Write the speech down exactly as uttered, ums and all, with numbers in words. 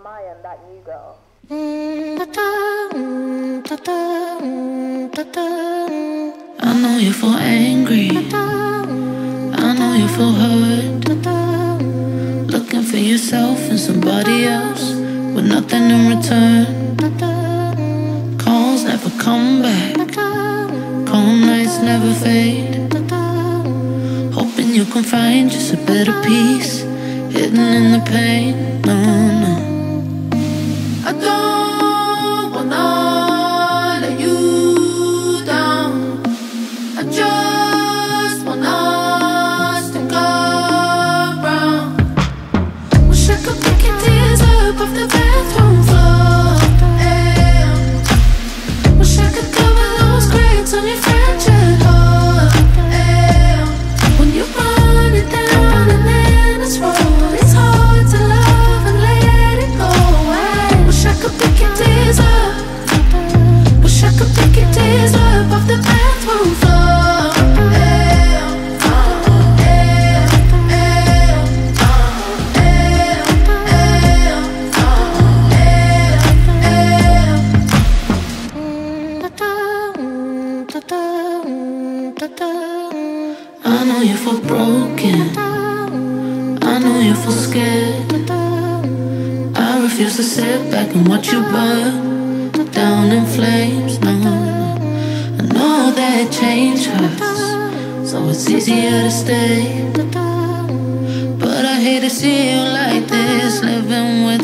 my end, that new girl. I know you feel angry, I know you feel hurt, looking for yourself in somebody else with nothing in return. Calls never come back, calm nights never fade, hoping you can find just a better peace hidden in the pain. No, no, I don't wanna let you down. I just want us to go round. Wish I could pick your tears up off the bathroom floor, yeah. Wish I could cover those cracks on your fractured heart, yeah. When you run it down and then it's wrong, it's hard to love and let it go. I wish I could pick your tears up. Wish I could pick your tears up off the bathroom floor, yeah. Yeah, yeah, yeah, yeah. I know you feel broken, I know you feel scared. I refuse to sit back and watch you burn down in flames. No, I know that change hurts, so it's easier to stay. But I hate to see you like this, living with